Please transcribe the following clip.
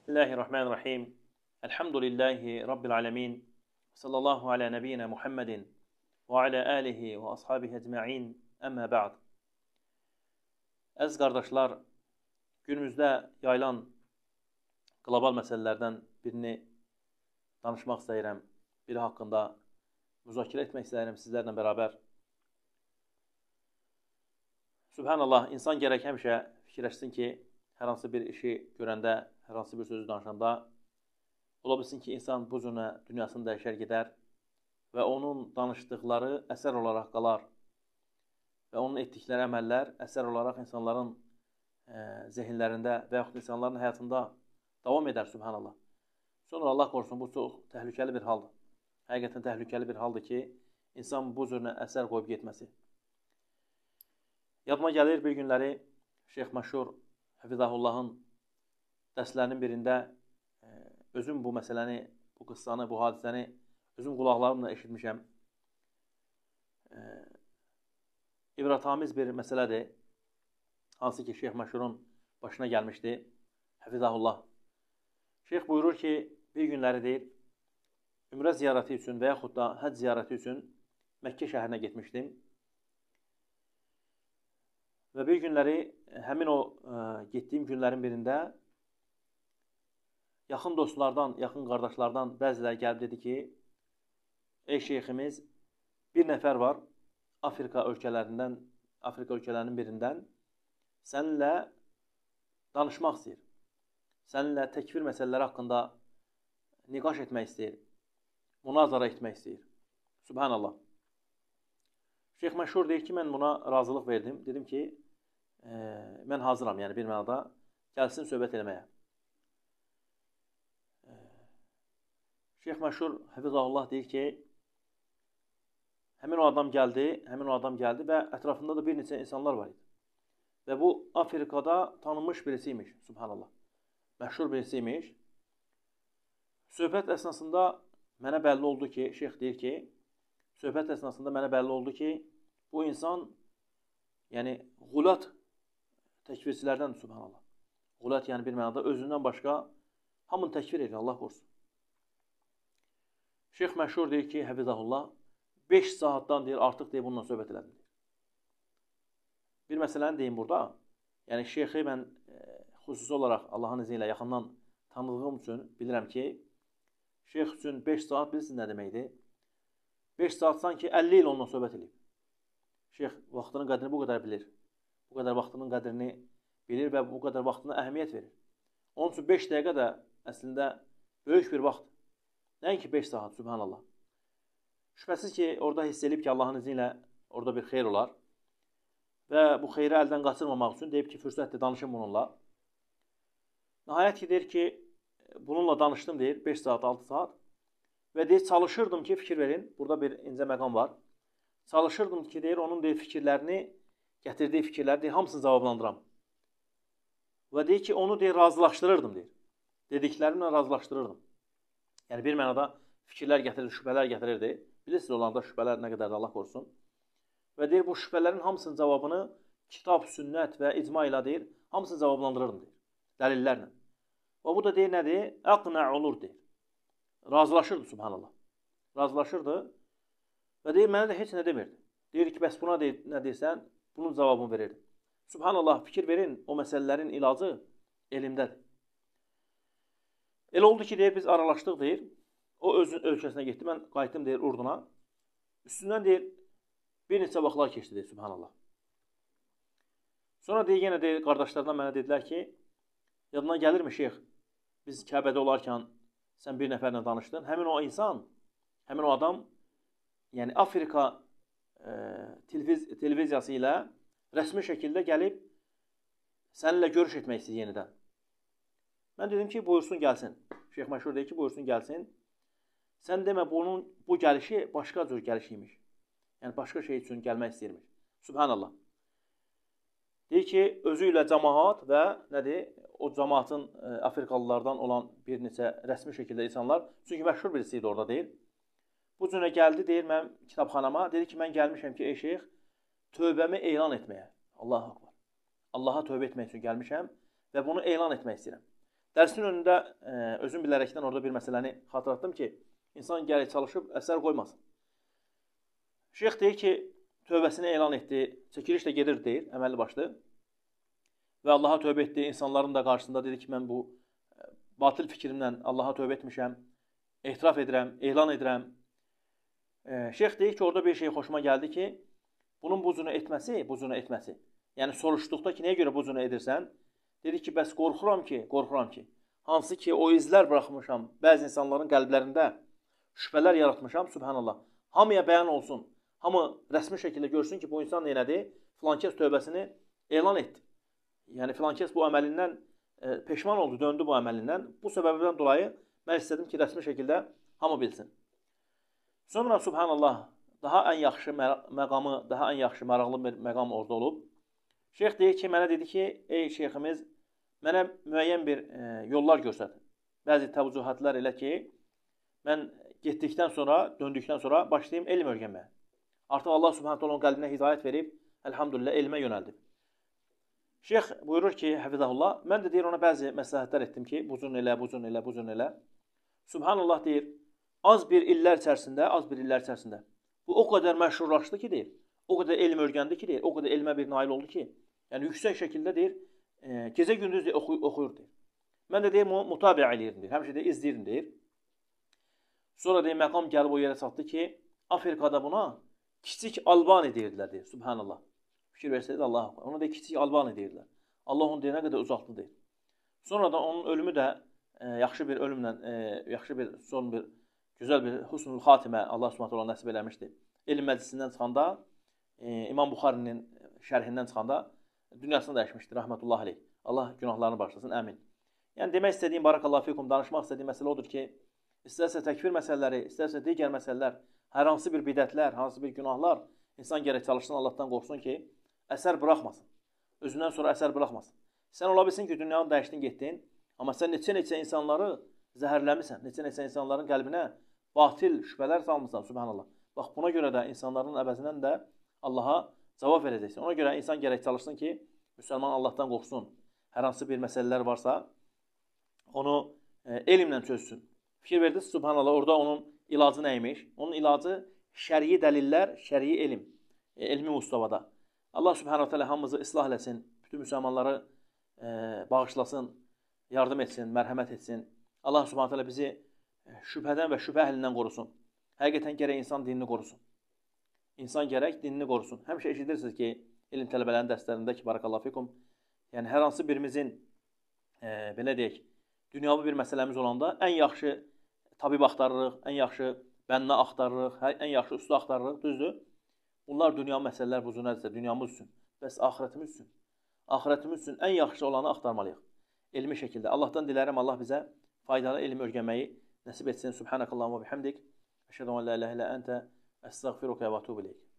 Bismillahirrahmanirrahim. Elhamdülillahi Rabbil alemin. Sallallahu ala nebiyyina Muhammedin ve ala alihi və ashabihi ecma'in. Əmmə ba'd. Əziz qardaşlar, günümüzdə yayılan qlobal məsələlərdən birini danışmaq istəyirəm. Biri haqqında müzakirə etmək istəyirəm sizlərlə bərabər. Subhanallah, insan gərək həmişə fikirləşsin ki, hər hansı bir işi görəndə, hər hansı bir sözü danışanda ola bilsin ki, insan bu cürə dünyasını dəyişər gedər və onun danışdıqları əsər olaraq qalar və onun etdikləri əməllər əsər olaraq insanların zehinlərində və yaxud insanların həyatında davam edər, subhanallah. Sonra Allah qorusun, bu çox təhlükəli bir haldır. Həqiqətən təhlükəli bir haldır ki, insan bu cürə əsər qoyub getməsi. Yadıma gəlir bir günləri Şeyx Məşhur Həfizahullahın dərslərinin birində özüm bu məsələni, bu qıssanı, bu hadisəni özüm qulaqlarımla eşitmişəm. İbrətamiz bir məsələdir. Hansı ki, Şeyx Məşhurun başına gəlmişdi. Həfizahullah. Şeyx buyurur ki, bir günləri deyir, ümrə ziyarəti üçün və yaxud da həcc ziyarəti üçün Məkkə şəhərinə getmişdim. Və bir günləri, həmin o getdiyim günlərin birində yaxın dostlardan, yaxın qardaşlardan bəziləri gəlib dedi ki, ey şeyximiz, bir nəfər var Afrika ölkələrinin birindən səninlə danışmaq istəyir. Səninlə təkfir məsələləri haqqında niqaş etmək istəyir. Münazara etmək istəyir. Subhanallah. Şeyx Məşhur deyir ki, mən buna razılıq verdim. Dedim ki, mən hazıram, yəni bir mənada gəlsin söhbət eləməyə. Şeyx Məşhur Həfizahullah deyir ki, həmin o adam gəldi və ətrafında da bir neçə insanlar var idi. Və bu Afrikada tanınmış birisiymiş, subhanallah. Məşhur birisiymiş. Söhbət əsnasında mənə bəlli oldu ki, şeyx deyir ki, söhbət əsnasında mənə bəlli oldu ki, bu insan, yəni qulat təkvirçilərdən, subhanallah. Qulat, yəni bir mənada özündən başqa hamını təkvir edir, Allah qorusun. Şeyx Məşhur deyir ki, Həfizahullah, 5 saatdan deyir, artıq deyir, bununla söhbət elədim. Bir məsələni deyim burada. Yəni, şeyxi mən xüsusi olaraq Allahın izni ilə yaxından tanıdığım üçün bilirəm ki, şeyx üçün 5 saat bilirsiniz nə deməkdir? 5 saat sanki 50 il onunla söhbət edib. Şeyx vaxtının qədrini bu qədər bilir. Bu qədər vaxtının qədrini bilir və bu qədər vaxtına əhəmiyyət verir. Onun üçün 5 dəqiqə də əslində böyük bir vaxt. Nəinki 5 saat, subhanallah. Şübhəsiz ki, orada hiss edib ki, Allahın izni ilə orada bir xeyr olar. Və bu xeyri əldən qaçırmamaq üçün deyib ki, fürsətdir, danışın bununla. Nəhayət ki, deyir ki, bununla danışdım, deyir, 5 saat, 6 saat. Və deyir, çalışırdım ki, fikir verin, burada bir incə məqam var. Çalışırdım ki, deyir, onun deyir, fikirlərini, gətirdiyi fikirləri, deyir, hamısını cavablandıram. Və deyir ki, onu deyir, razılaşdırırdım, deyir. Dediklərimlə razılaşdırırdım. Yəni, bir mənada fikirlər gətirirdi, şübhələr gətirirdi. Bilirsiniz, onlarda şübhələr nə qədərdir, Allah qorusun. Və deyir, bu şübhələrin hamısının cavabını kitab, sünnət və icma ilə deyir, hamısını cavablandırırdım, deyir, dəlillərlə. Və bu da deyir, nədir? Əqnə olur, deyir. Razılaşırdı, subhanallah. Razılaşırdı və deyir, mənə də heç nə demirdi. Deyir ki, bəs buna deyir, nə deyirsən, bunun cavabını verirdi. Subhanallah, fikir verin, o məsələlərin ilacı elmdədir. Elə oldu ki, deyir, biz aralaşdıq, deyir, o özünün ölkəsinə getdi, mən qayıtdım, deyir, Urduna. Üstündən, deyir, bir neçə vaxtlar keçdi, deyir, subhanallah. Sonra, deyir, yenə, deyir, qardaşlardan mənə dedilər ki, yadına gəlirmi, şeyx, biz Kəbədə olarkən sən bir nəfərlə danışdın. Həmin o insan, həmin o adam, yəni Afrika televiziyası ilə rəsmi şəkildə gəlib səninlə görüş etmək istəyir yenidən. Mən dedim ki, buyursun gəlsin. Şeyx Məşhur deyir ki, buyursun gəlsin. Sən demə, bu gəlişi başqa cür gəlişiymiş. Yəni, başqa şey üçün gəlmək istəyirmiş. Subhanallah. Deyir ki, özü ilə cəmaat və nədir? O cəmaatın Afrikalılardan olan bir neçə rəsmi şəkildə insanlar, çünki məşhur birisi idi orada, deyir. Bu cürə gəldi, deyir, mənim kitabxanama. Dedi ki, mən gəlmişəm ki, ey şeyx, tövbəmi elan etməyə. Allahu akbar. Allaha tövbə etmək üçün gəlmişəm və bunu elan etmək istəyirəm. Dərsin önündə özüm bilərəkdən orada bir məsələni xatırlatdım ki, insan gərək çalışıb əsər qoymasın. Şeyx deyir ki, tövbəsini elan etdi, çəkiliş də gedir deyir, əməlli başlı. Və Allaha tövbə etdi, insanların da qarşısında dedi ki, mən bu batıl fikrimlə Allaha tövbə etmişəm, etiraf edirəm, elan edirəm. Şeyx deyir ki, orada bir şey xoşuma gəldi ki, bunun bu cürə etməsi. Yəni soruşduqda ki, nəyə görə bu cürə edirsən? Dedi ki, bəs qorxuram ki, hansı ki o izlər buraxmışam, bəzi insanların qəlblərində şübhələr yaratmışam, subhanallah. Hamıya bəyan olsun, hamı rəsmi şəkildə görsün ki, bu insan neynədir? Filankəs tövbəsini elan etdi. Yəni filankəs bu əməlindən peşman oldu, döndü bu əməlindən. Bu səbəbdən dolayı mən istədim ki, rəsmi şəkildə hamı bilsin. Sonra subhanallah, daha ən yaxşı məqamı, daha ən yaxşı maraqlı bir məqam orada olub. Şeyx deyir ki, mənə dedi ki, ey şeyximiz, mənə müəyyən bir yollar göstərdi. Bəzi təvcühatlar elə ki, mən getdikdən sonra, döndükdən sonra başlayayım elm öyrənməyə. Artıq Allah subhanət onun qəlbinə hidayət verib, əlhamdülillah, elmə yönəldib. Şeyx buyurur ki, həfizəhullah, mən də deyir ona bəzi məsləhətlər etdim ki, bu cür elə. Subhanallah deyir, az bir illər içərisində, bu o qədər məşhurlaşdı ki, deyir, o qədər elm öyrəndi ki, deyir, o qədər elmə bir nail oldu ki, yəni yüksək şəkildə deyir, gecə gündüz oxuyur deyir. Mən də deyir, mütabiə eləyirdim deyir, həmişə deyir, izləyirdim deyir. Sonra deyir, məqam gəlib o yerə çatdı ki, Afrikada buna kiçik Albani deyirdilər deyir, subhanallah. Fikir versəydiniz, Allah akbar. Ona deyir, kiçik Albani deyirdilər. Allah onu deyir, nə qədər uzaqlı deyir. Sonra da onun ölümü də yaxşı bir ölümlə, gözəl bir husnul xatimə Allah subhanət Allah nəsib eləmişdi. Elm məclisindən çıxanda, İmam Buxarinin şərhindən çıxanda dünyasını dəyişmişdir, rəhmətullah aleyh. Allah günahlarını başlasın, əmin. Yəni, demək istədiyim, barakallahu fikum, danışmaq istədiyim məsələ odur ki, istərsə təkfir məsələləri, istərsə digər məsələlər, hər hansı bir bidətlər, hansı bir günahlar, insan gərək çalışsın, Allahdan qorxsun ki, əsər buraxmasın. Özündən sonra əsər buraxmasın. Sən ola bilsin ki, dünyanı dəyişdin, getdin, amma sən neçə insanları zəhərləmirsən, neçə insanların qəlbinə batil şübhələr salmışsan, subhanallah. Bax, buna görə də insanların əvəzindən də Allaha cavab verəcəksin. Ona görə insan gərək çalışsın ki, müsəlman Allahdan qorxsun. Hər hansı bir məsələlər varsa, onu elmlə çözsün. Fikir verdiniz, subhanallah, orada onun ilacı nəymiş? Onun ilacı şərii dəlillər, şərii elm, elmi mustavada. Allah subhanahu teala hamımızı islah eləsin, bütün müsəlmanları bağışlasın, yardım etsin, mərhəmət etsin. Allah subhanahu teala bizi şübhədən və şübhə əhlindən qorusun. Həqiqətən gərək insan dinini qorusun. İnsan gərək dinini qorusun. Həmişə eşidirsiniz ki, elm tələbələrinin dərslərində ki, barakallahu fikum, yəni hər hansı birimizin, belə deyək, dünyavi bir məsələmiz olanda ən yaxşı tabib axtarırıq, ən yaxşı bənna axtarırıq, ən yaxşı usta axtarırıq, düzdür? Bunlar dünya məsələlər bu cür dünyamız üçün, bəs axirətimiz üçün. Axirətimiz üçün ən yaxşı olanı axtarmalıyıq. Elmi şəkildə. Allahdan dilərəm, Allah bizə faydalı elm öyrənməyi nəsib etsin. Subhanakallahumma bihamdik. Əşhədu en la ilahe illa ente estağfiruke ve etûbü ileyk.